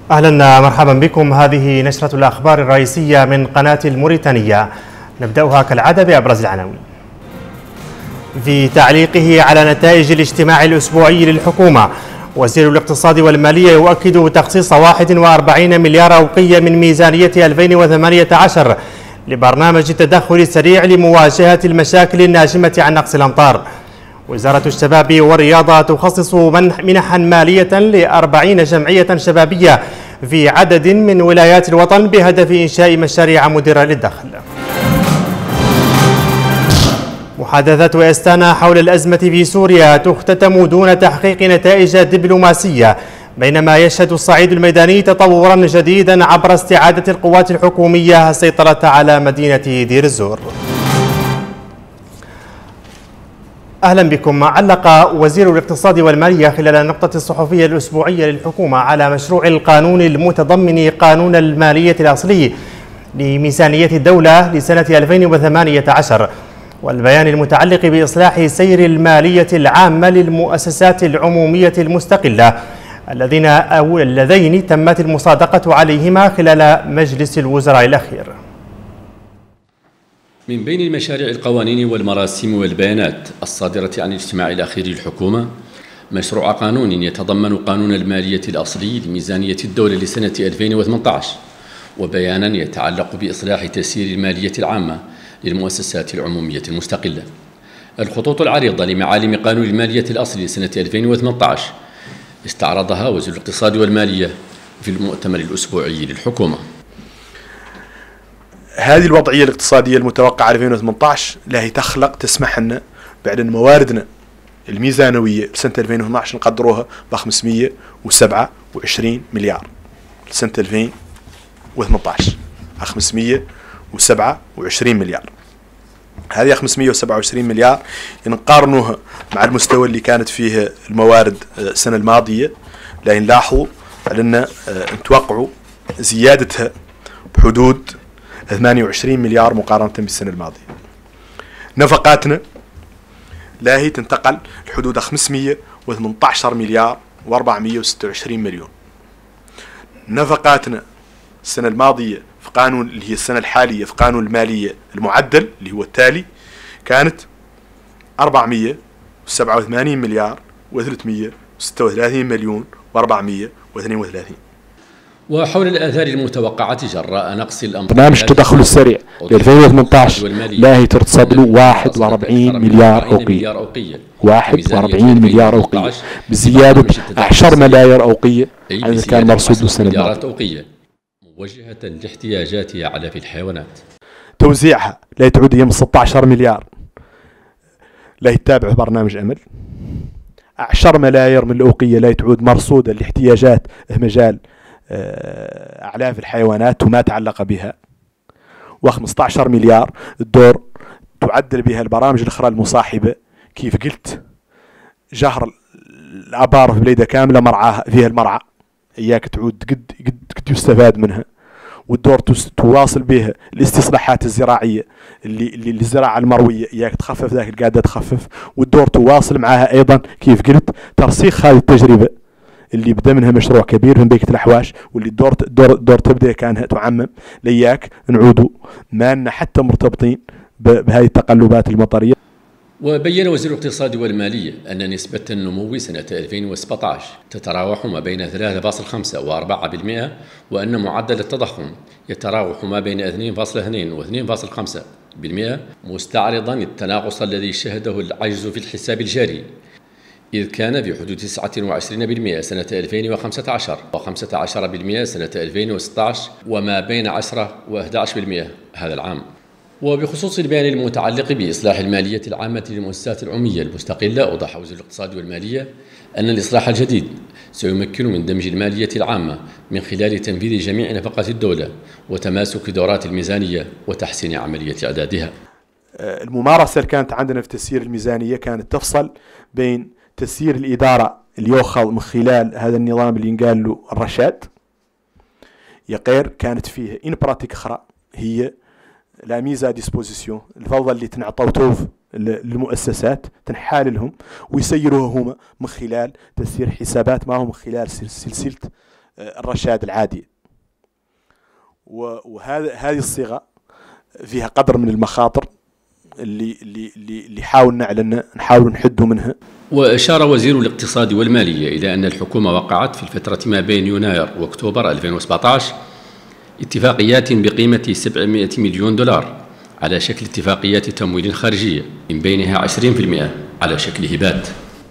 أهلا مرحبا بكم. هذه نشرة الأخبار الرئيسية من قناة الموريتانية. نبدأها كالعادة بأبرز العناوين. في تعليقه على نتائج الاجتماع الأسبوعي للحكومة، وزير الاقتصاد والمالية يؤكد تخصيص 41 مليار أوقية من ميزانية 2018 لبرنامج التدخل السريع لمواجهة المشاكل الناشمة عن نقص الأمطار. وزارة الشباب والرياضة تخصص منحا مالية ل40 جمعية شبابية في عدد من ولايات الوطن بهدف إنشاء مشاريع مدرة للدخل. محادثات أستانا حول الأزمة في سوريا تختتم دون تحقيق نتائج دبلوماسية، بينما يشهد الصعيد الميداني تطورا جديدا عبر استعادة القوات الحكومية السيطرة على مدينة دير الزور. أهلا بكم. علق وزير الاقتصاد والمالية خلال النقطة الصحفية الأسبوعية للحكومة على مشروع القانون المتضمن قانون المالية الأصلي لميزانية الدولة لسنة 2018 والبيان المتعلق بإصلاح سير المالية العامة للمؤسسات العمومية المستقلة اللذين تمت المصادقة عليهما خلال مجلس الوزراء الأخير. من بين المشاريع القوانين والمراسيم والبيانات الصادرة عن الاجتماع الأخير للحكومة مشروع قانون يتضمن قانون المالية الأصلي لميزانية الدولة لسنة 2018 وبيانا يتعلق بإصلاح تسيير المالية العامة للمؤسسات العمومية المستقلة. الخطوط العريضة لمعالم قانون المالية الأصلي لسنة 2018 استعرضها وزير الاقتصاد والمالية في المؤتمر الأسبوعي للحكومة. هذه الوضعية الاقتصادية المتوقعة 2018 هي تسمح لنا بعد أن مواردنا الميزانوية لسنة 2012 نقدروها ب 527 مليار لسنة 2018 527 مليار. هذه 527 مليار نقارنوها مع المستوى اللي كانت فيه الموارد السنة الماضية، لا نلاحظوا على أن نتوقعوا زيادتها بحدود 28 مليار مقارنة بالسنة الماضية. نفقاتنا لا هي تنتقل لحدود 518 مليار و426 مليون. نفقاتنا السنة الماضية في قانون اللي هي السنة الحالية في قانون المالية المعدل اللي هو التالي كانت 487 مليار و336 مليون و432. وحول الآثار المتوقعة جراء نقص الأمطار، برنامج التدخل السريع ل 2018 لا هي ترتصد له 41 مليار أوقية 41 مليار أوقية بزيادة 10 ملايير أوقية عن اللي كان مرصود السنة الماضية، موجهة لاحتياجات علف الحيوانات. توزيعها لا تعود يم 16 مليار لا يتابع برنامج أمل. 10 ملايير من الأوقية لا تعود مرصودة لاحتياجات مجال أعلاف الحيوانات وما تعلق بها. و15 مليار الدور تعدل بها البرامج الأخرى المصاحبة، كيف قلت جهر العبارة في بليدة كاملة مرعاها فيها المرعى إياك تعود قد يستفاد منها، والدور تواصل بها الاستصلاحات الزراعية اللي الزراعة المروية إياك تخفف ذاك القاعدة تخفف، والدور تواصل معها أيضا كيف قلت ترسيخ هذه التجربة اللي بدا منها مشروع كبير من بيكة الأحواش، واللي الدور تبدأ كانها تعمم لياك نعودوا ما حتى مرتبطين بهذه التقلبات المطرية. وبين وزير الاقتصاد والمالية أن نسبة النمو سنة 2017 تتراوح ما بين 3.5 و4%، وأن معدل التضخم يتراوح ما بين 2.2 و 2.5%، مستعرضا التناقص الذي شهده العجز في الحساب الجاري، إذ كان في حدود 29% سنة 2015 و15% سنة 2016 وما بين 10 و11% هذا العام. وبخصوص البيان المتعلق بإصلاح المالية العامة للمؤسسات العمومية المستقلة، أوضح وزير الاقتصاد والمالية أن الإصلاح الجديد سيمكن من دمج المالية العامة من خلال تنفيذ جميع نفقات الدولة وتماسك دورات الميزانية وتحسين عملية إعدادها. الممارسة اللي كانت عندنا في تسيير الميزانية كانت تفصل بين تسيير الإدارة اللي يؤخذ من خلال هذا النظام اللي ينقال له الرشاد يقير، كانت فيه إن براتيك أخرى هي لا ميزة ديسبوزيسيون الفوضى اللي تنعطوا للمؤسسات تنحال لهم ويسيروها هما من خلال تسيير حسابات معهم من خلال سلسلة الرشاد العادي. وهذه الصيغة فيها قدر من المخاطر اللي نحاول نحدوا منها. وأشار وزير الاقتصاد والمالية إلى أن الحكومة وقعت في الفترة ما بين يناير وأكتوبر 2017 اتفاقيات بقيمة 700 مليون دولار على شكل اتفاقيات تمويل خارجية، من بينها 20% على شكل هبات.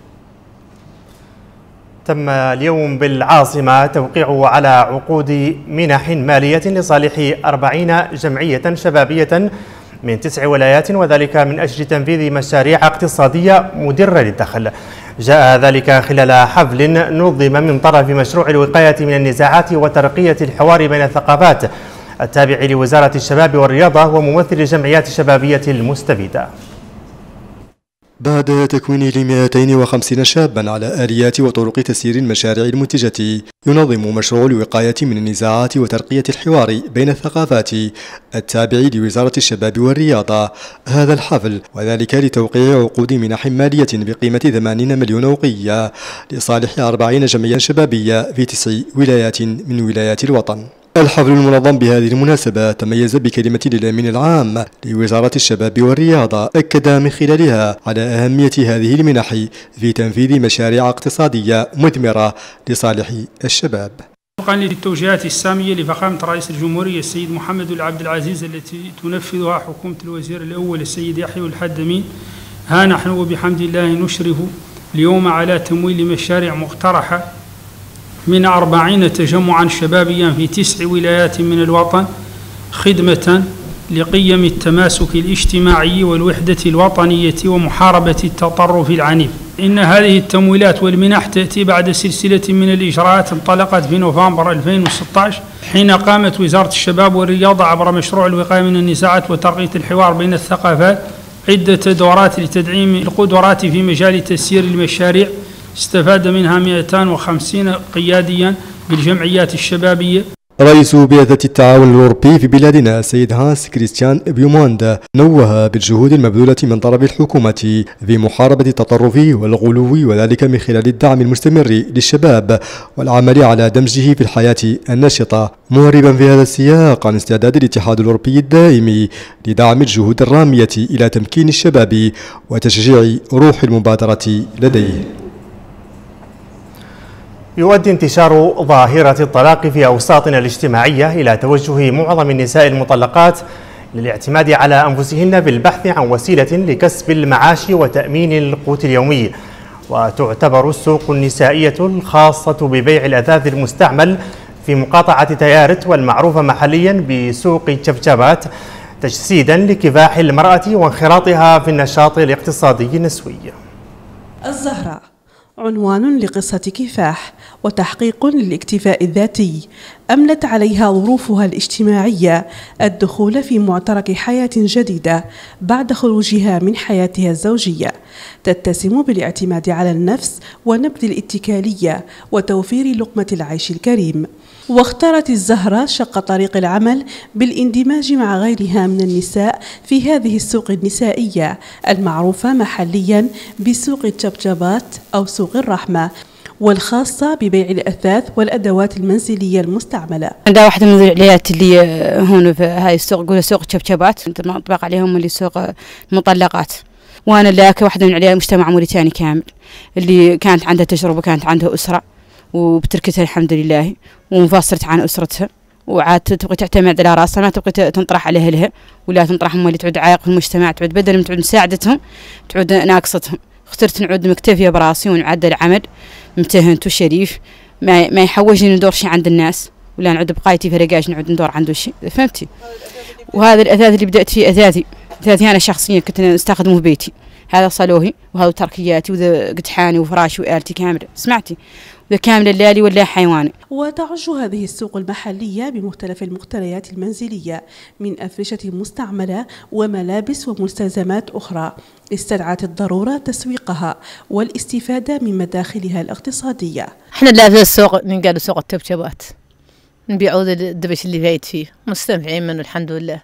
تم اليوم بالعاصمة توقيع على عقود منح مالية لصالح 40 جمعية شبابية من 9 ولايات، وذلك من أجل تنفيذ مشاريع اقتصادية مدرة للدخل. جاء ذلك خلال حفل نظم من طرف مشروع الوقاية من النزاعات وترقية الحوار بين الثقافات التابع لوزارة الشباب والرياضة وممثل الجمعيات الشبابية المستفيدة. بعد تكوين 250 شابا على آليات وطرق تسيير المشاريع المنتجة، ينظم مشروع الوقاية من النزاعات وترقية الحوار بين الثقافات التابع لوزارة الشباب والرياضة هذا الحفل، وذلك لتوقيع عقود منح مالية بقيمة 80 مليون أوقية لصالح 40 جمعية شبابية في 9 ولايات من ولايات الوطن. الحفل المنظم بهذه المناسبة تميز بكلمة للأمين العام لوزارة الشباب والرياضة، أكد من خلالها على أهمية هذه المنح في تنفيذ مشاريع اقتصادية مثمرة لصالح الشباب. وفقا للتوجيهات السامية لفخامة رئيس الجمهورية السيد محمد بن عبد العزيز التي تنفذها حكومة الوزير الأول السيد يحيى الحدمي، ها نحن وبحمد الله نشرف اليوم على تمويل مشاريع مقترحة من 40 تجمعا شبابيا في 9 ولايات من الوطن، خدمة لقيم التماسك الاجتماعي والوحدة الوطنية ومحاربة التطرف العنيف. إن هذه التمويلات والمنح تأتي بعد سلسلة من الإجراءات انطلقت في نوفمبر 2016 حين قامت وزارة الشباب والرياضة عبر مشروع الوقاية من النزاعات وترقية الحوار بين الثقافات عدة دورات لتدعيم القدرات في مجال تسيير المشاريع، استفاد منها 250 قياديا بالجمعيات الشبابية. رئيس بعثة التعاون الأوروبي في بلادنا السيد هانس كريستيان بيوموند نوه بالجهود المبذولة من طرف الحكومة في محاربة التطرف والغلو، وذلك من خلال الدعم المستمر للشباب والعمل على دمجه في الحياة النشطة، مهربا في هذا السياق عن استعداد الاتحاد الأوروبي الدائم لدعم الجهود الرامية إلى تمكين الشباب وتشجيع روح المبادرة لديه. يؤدي انتشار ظاهرة الطلاق في أوساطنا الاجتماعية إلى توجه معظم النساء المطلقات للاعتماد على أنفسهن بالبحث عن وسيلة لكسب المعاش وتأمين القوت اليومي. وتعتبر السوق النسائية الخاصة ببيع الأثاث المستعمل في مقاطعة تيارت والمعروفة محليا بسوق الشبشبات تجسيدا لكفاح المرأة وانخراطها في النشاط الاقتصادي النسوي. الزهراء عنوان لقصة كفاح وتحقيق للاكتفاء الذاتي، أملت عليها ظروفها الاجتماعية الدخول في معترك حياة جديدة بعد خروجها من حياتها الزوجية، تتسم بالاعتماد على النفس ونبذ الاتكالية وتوفير لقمة العيش الكريم. واختارت الزهراء شق طريق العمل بالاندماج مع غيرها من النساء في هذه السوق النسائية المعروفة محليا بسوق الشبشبات أو سوق الرحمة، والخاصة ببيع الأثاث والأدوات المنزلية المستعملة. عندها واحدة من العليات اللي هون في هاي السوق يقولوا سوق الشبشبات، نطبق عليهم اللي سوق المطلقات، وأنا اللي واحدة من عليها مجتمع موريتاني كامل اللي كانت عندها تجربة، كانت عندها أسرة وبتركتها الحمد لله وانفصلت عن أسرتها وعاد تبغي تعتمد على راسها، ما تبغي تنطرح على أهلها ولا تنطرح هم اللي تعود عائق في المجتمع، تعود بدل ما تعود مساعدتهم تعود ناقصتهم. اخترت نعود مكتفية براسي ونعدل عمل ممتهن وشريف ما يحوجني ندور شيء عند الناس ولا نعود بقايتي فرقاش نعود ندور عنده شيء، فهمتي؟ وهذا الأثاث اللي بدأت فيه أثاثي أنا شخصيا كنت استخدمه في بيتي، هذا صالوهي وهذا تركياتي وذا قدحاني وفراشي وآلتي كاملة، سمعتي؟ وذا كامل اللالي ولا حيواني. وتعج هذه السوق المحلية بمختلف المقتنيات المنزلية من أفرشة مستعملة وملابس ومستلزمات أخرى استدعت الضرورة تسويقها والاستفادة من مداخلها الاقتصادية. احنا لا في السوق نقال سوق الشبشبات نبيعوا الدبش اللي فايت فيه، مستنفعين منه الحمد لله،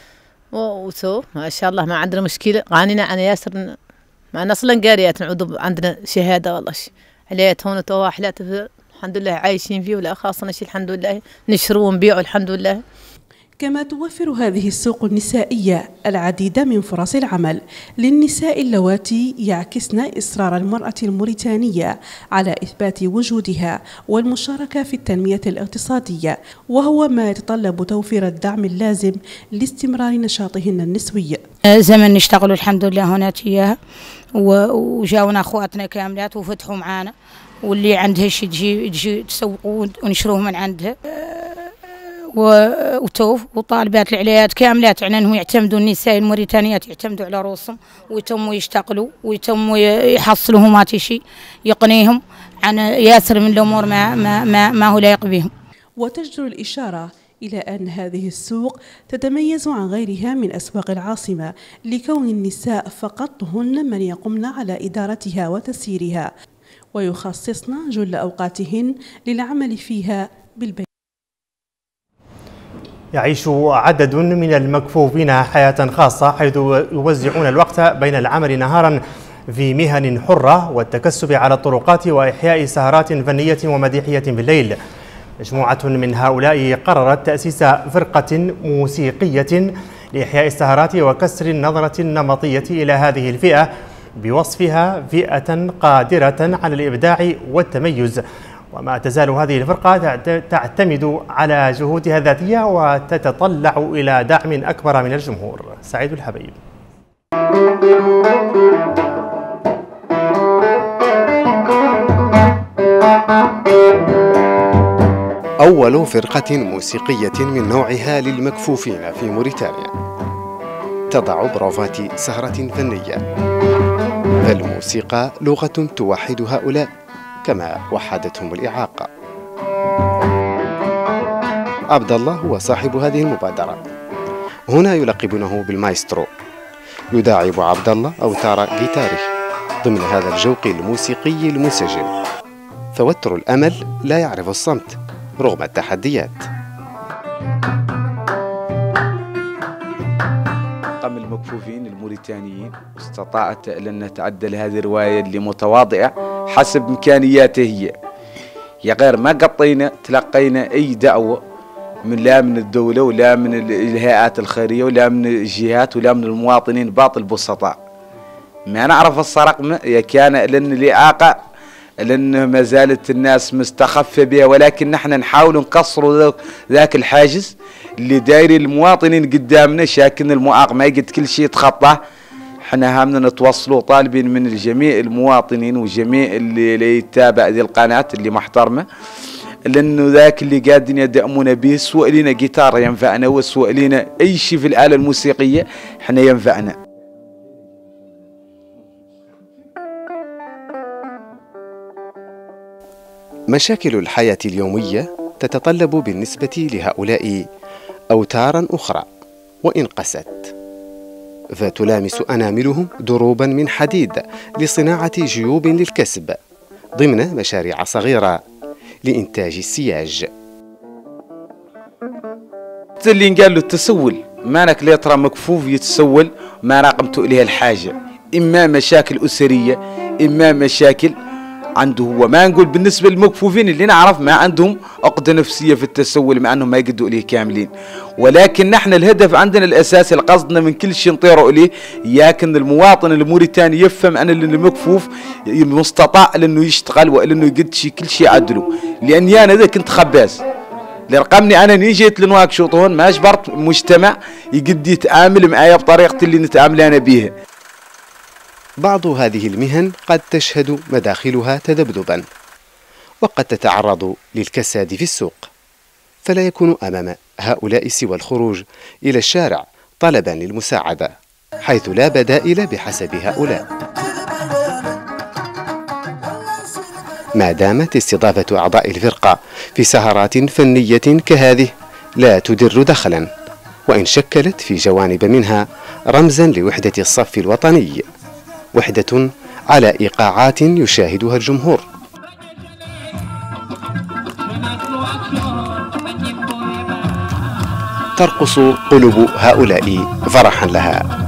وسو ما شاء الله ما عندنا مشكلة. غانينا عن ياسر مع أصلا قاريات نعود عندنا شهادة والله عليات هون توها حلات الحمد لله عايشين فيه ولا خاصنا شيء الحمد لله نشره ونبيعه الحمد لله. كما توفر هذه السوق النسائية العديد من فرص العمل للنساء اللواتي يعكسن إصرار المرأة الموريتانية على إثبات وجودها والمشاركة في التنمية الاقتصادية، وهو ما يتطلب توفير الدعم اللازم لاستمرار نشاطهن النسوي. زمن نشتغلوا الحمد لله هنا تياها، وجاونا أخواتنا كاملات وفتحوا معانا، واللي عندها شيء تجي تسوقوا ونشروه من عندها، وتوف وطالبات العليات كاملات يعني انهم يعتمدوا النساء الموريتانيات يعتمدوا على رؤوسهم ويتموا يشتغلوا ويتموا يحصلوا هماتي شيء يقنيهم عن ياسر من الامور ما هو لايق بهم. وتجدر الاشاره إلى أن هذه السوق تتميز عن غيرها من أسواق العاصمة لكون النساء فقط هن من يقمن على إدارتها وتسييرها، ويخصصن جل أوقاتهن للعمل فيها بالبيت. يعيش عدد من المكفوفين حياة خاصة، حيث يوزعون الوقت بين العمل نهارا في مهن حرة والتكسب على الطرقات وإحياء سهرات فنية ومديحية بالليل. مجموعة من هؤلاء قررت تأسيس فرقة موسيقية لإحياء السهرات وكسر النظرة النمطية إلى هذه الفئة بوصفها فئة قادرة على الإبداع والتميز. وما تزال هذه الفرقة تعتمد على جهودها الذاتية وتتطلع إلى دعم أكبر من الجمهور. سعيد الحبيب. أول فرقة موسيقية من نوعها للمكفوفين في موريتانيا تضع بروفات سهرة فنية، فالموسيقى لغة توحد هؤلاء كما وحدتهم الإعاقة. عبد الله هو صاحب هذه المبادرة، هنا يلقبونه بالمايسترو. يداعب عبد الله أوتار جيتاره ضمن هذا الجوق الموسيقي المنسجم. فوتر الأمل لا يعرف الصمت رغم التحديات. قام المكفوفين الموريتانيين استطاعت أن تعدل هذه الرواية اللي متواضعة حسب إمكانياته هي. يا غير ما قطينا تلقينا أي دعوة لا من الدولة ولا من الهيئات الخيرية ولا من الجهات ولا من المواطنين باطل البسطاء. ما نعرف الصرق كان لأن الإعاقة لأن ما زالت الناس مستخفة بها، ولكن نحن نحاول نكسر ذاك الحاجز اللي داير المواطنين قدامنا، شاكن المعاق ما يقد كل شيء يتخطاه. احنا هامنا نتوصلوا طالبين من جميع المواطنين وجميع اللي يتابع ذي القناة اللي محترمة، لأنه ذاك اللي قاعدين يدعمونا به سواء لنا جيتار ينفعنا وسواء لنا أي شيء في الآلة الموسيقية احنا ينفعنا. مشاكل الحياة اليومية تتطلب بالنسبة لهؤلاء أوتارا أخرى وإن قست، فتلامس أناملهم دروبا من حديد لصناعة جيوب للكسب ضمن مشاريع صغيرة لإنتاج السياج. اللي قال له التسول مالك ليه ترى مكفوف يتسول ما راقمت إليها الحاجة، إما مشاكل أسرية إما مشاكل عنده هو. ما نقول بالنسبة للمكفوفين اللي نعرف ما عندهم عقدة نفسية في التسول مع أنهم ما يقدروا إليه كاملين، ولكن نحن الهدف عندنا الأساسي قصدنا من كل شيء نطيره إليه، ياكن المواطن الموريتاني يفهم أن المكفوف مستطاع لأنه يشتغل وأنه يقد شيء كل شيء عدله. لأني أنا ذا كنت خباز لرقمني أنا نيجيت لنواكشوط هون ما أجبرت مجتمع يقد يتعامل معايا بطريقة اللي نتعامل أنا بيها. بعض هذه المهن قد تشهد مداخلها تذبذبا وقد تتعرض للكساد في السوق، فلا يكون أمام هؤلاء سوى الخروج إلى الشارع طلبا للمساعدة حيث لا بدائل بحسب هؤلاء. ما دامت استضافة أعضاء الفرقة في سهرات فنية كهذه لا تدر دخلا، وإن شكلت في جوانب منها رمزا لوحدة الصف الوطني، وحدة على إيقاعات يشاهدها الجمهور. ترقص قلوب هؤلاء فرحا لها.